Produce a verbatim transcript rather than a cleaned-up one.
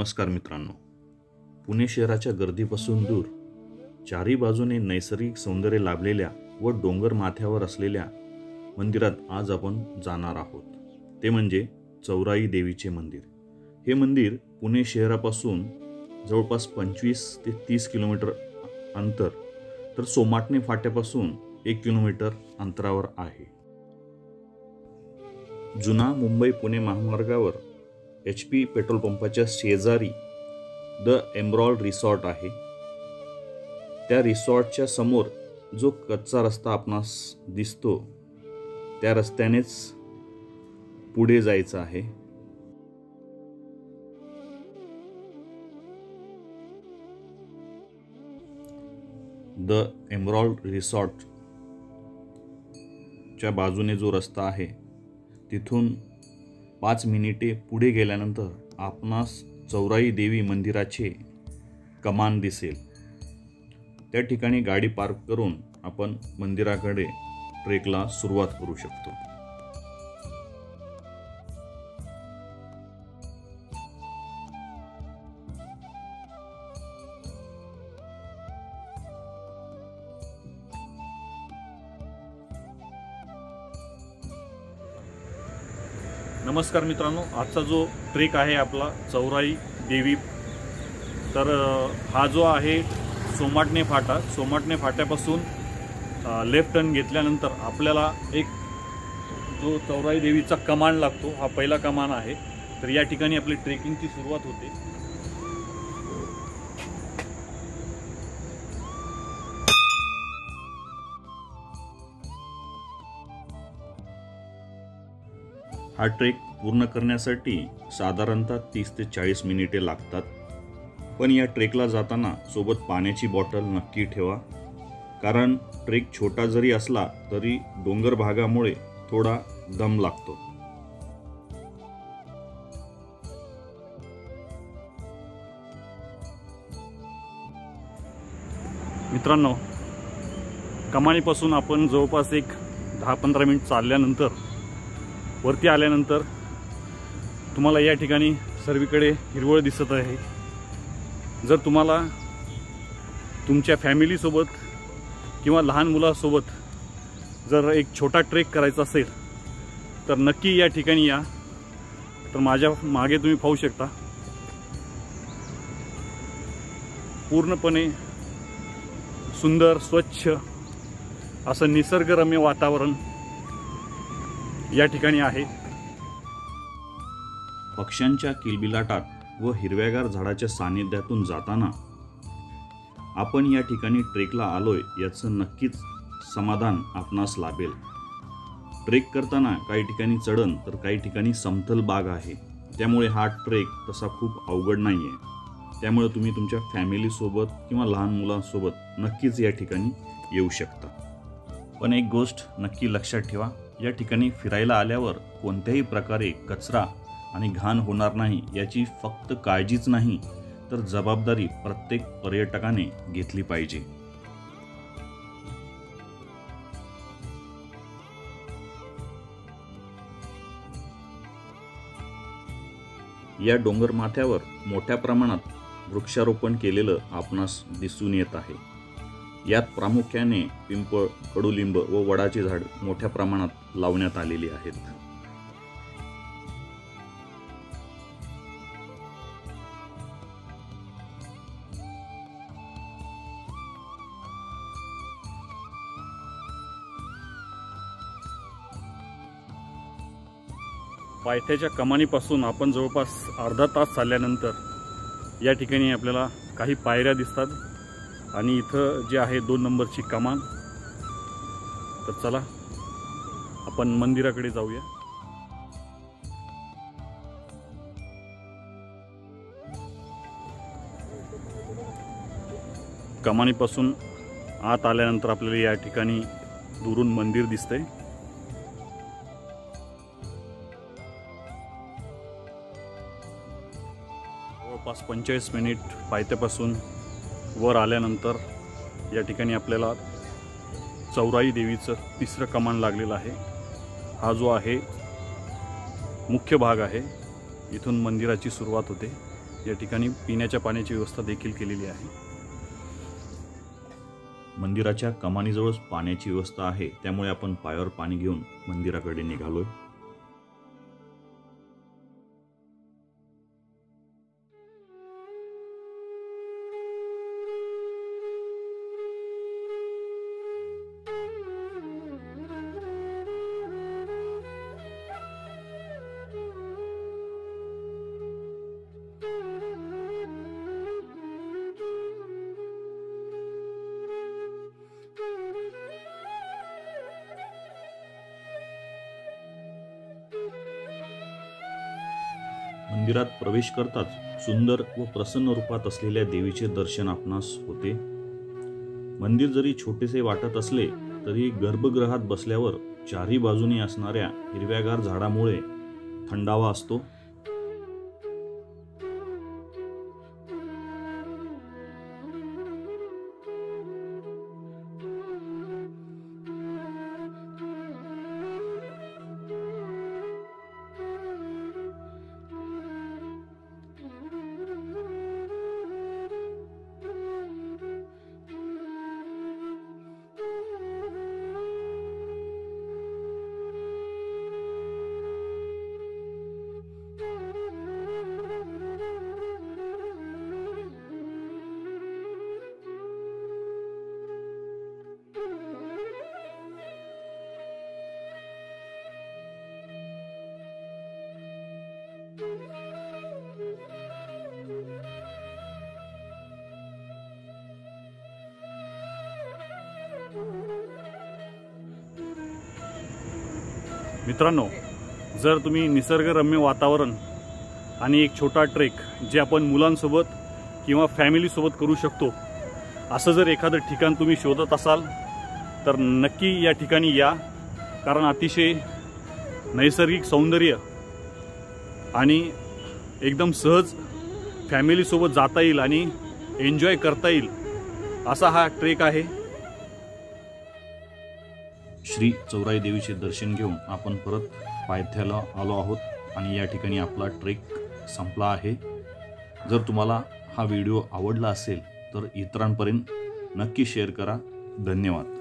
नमस्कार मित्रांनो, पुणे शहराच्या गर्दीपासून दूर चारी बाजूने नैसर्गिक सौंदर्य लाभलेल्या व डोंगर माथ्यावर असलेल्या मंदिरात आज आपण जाणार आहोत। ते म्हणजे चौराई देवीचे मंदिर। हे मंदिर पुणे शहरापासून जवळपास पंचवीस ते तीस किलोमीटर अंतर तर सोमाटणे फाट्यापासून एक किलोमीटर अंतरावर आहे। जुना मुंबई पुणे महामार्गावर एच पी पेट्रोल पंपाच्या शेजारी द एमरॉल्ड रिसॉर्ट आहे। त्या रिसॉर्टच्या समोर जो कच्चा रस्ता आपणास दिसतो त्या रस्त्यानेच पुढे जायचं आहे। द एमरॉल्ड रिसॉर्ट च्या बाजूने जो रस्ता आहे तिथून पाच मिनिटे पुढे गेल्यानंतर आपणास चौराई देवी मंदिराचे कमान दिसेल। त्या ठिकाणी गाडी पार्क करून आपण मंदिराकडे ट्रेकला सुरुवात करू शकतो। नमस्कार मित्रांनो, आजचा जो ट्रेक आहे आपला चौराई देवी, तर हा जो आहे सोमाटणे फाटा, सोमाटणे फाट्यापासून लेफ्ट टर्न घेतल्यानंतर आपल्याला एक जो चौराई देवीचा कमान लागतो, हा पहिला कमान आहे। तर या ठिकाणी आपली ट्रेकिंगची सुरुवात होते। हा ट्रेक पूर्ण करण्यासाठी साधारणतः तीस ते चाळीस मिनिटे लागतात। पण या ट्रेकला जाताना सोबत पाण्याची बॉटल नक्की ठेवा, कारण ट्रेक छोटा जरी असला तरी डोंगर भागामुळे थोडा दम लागतो। मित्रांनो, कमानीपासून आपण जवळपास एक दहा पंधरा मिनिट चालल्यानंतर वरती आल्यानंतर तुम्हाला या ठिकाणी सर्वीकडे हिरवळ दिसत आहे। जर तुम्हाला तुमच्या फॅमिलीसोबत किंवा लहान मुलासोबत जर एक छोटा ट्रेक करायचा असेल तर नक्की या ठिकाणी या। तर माझ्या मागे तुम्ही पाहू शकता, पूर्णपणे सुंदर स्वच्छ असं निसर्गरम्य वातावरण या ठिकाणी आहे। पक्ष्यांच्या किलबिलाटात व हिरव्यागार झाडाच्या सानिध्यातून जाताना आपण या ठिकाणी ट्रेकला आलोय याचं नक्कीच समाधान आपणास लाभेल। ट्रेक करताना काही ठिकाणी चढण तर काही ठिकाणी समतल बाग आहे, त्यामुळे हा ट्रेक तसा खूप अवघड नाही आहे। त्यामुळे तुम्ही तुमच्या फॅमिलीसोबत किंवा लहान मुलांसोबत नक्कीच या ठिकाणी येऊ शकता। पण एक गोष्ट नक्की लक्षात ठेवा, या ठिकाणी फिरायला आल्यावर कोणत्याही प्रकारे कचरा आणि घाण होणार नाही याची फक्त काळजीच नाही तर जबाबदारी प्रत्येक पर्यटकाने घेतली पाहिजे। या डोंगर माथ्यावर मोठ्या प्रमाणात वृक्षारोपण केलेलं आपणास दिसून येत आहे। यात प्रामुख्याने पिंपळ, कडुलिंब व वडाची झाड मोठ्या प्रमाणात लावण्यात आलेली आहेत। पायथ्याच्या कमानीपासून आपण जवळपास अर्धा तास चालल्यानंतर या ठिकाणी आपल्याला काही पायऱ्या दिसतात आणि इथं जे आहे दोन नंबरची कमान। तर चला आपण मंदिराकडे जाऊया। कमानीपासून आत आल्यानंतर आपल्याला या ठिकाणी दुरून मंदिर दिसतंय। जवळपास पंचेचाळीस मिनिट पायथ्यापासून वर आल्यानंतर या ठिकाणी आपल्याला चौराई देवीचं तिसरं कमान लागलेलं आहे। हा जो आहे मुख्य भाग आहे, इथून मंदिराची सुरुवात होते। या ठिकाणी पिण्याच्या पाण्याची व्यवस्था देखील केलेली आहे. मंदिराच्या कमानीजवळच पाण्याची व्यवस्था आहे, त्यामुळे आपण पायावर पाणी घेऊन मंदिराकडे निघालोय. मंदिरात प्रवेश करताच सुंदर व प्रसन्न रूपात असलेल्या देवीचे दर्शन आपणास होते. मंदिर जरी छोटेसे वाटत असले तरी गर्भगृहात बसल्यावर चारी बाजूनी असणाऱ्या हिरव्यागार झाडामुळे थंडावा असतो. मित्रांनो, जर तुम्ही निसर्गरम्य वातावरण आणि एक छोटा ट्रेक जे आपण मुलांसोबत किंवा फॅमिलीसोबत करू शकतो असं जर एखादं ठिकाण तुम्ही शोधत असाल तर नक्की या ठिकाणी या. कारण अतिशय नैसर्गिक सौंदर्य आणि एकदम सहज फॅमिलीसोबत जाता येईल आणि एन्जॉय करता येईल असा हा ट्रेक आहे. श्री चौराई देवीचे दर्शन घेऊन आपण परत पायथ्याला आलो आहोत आणि या ठिकाणी आपला ट्रेक संपला आहे. जर तुम्हाला हा व्हिडिओ आवडला असेल तर इतरांपर्यंत नक्की शेअर करा. धन्यवाद.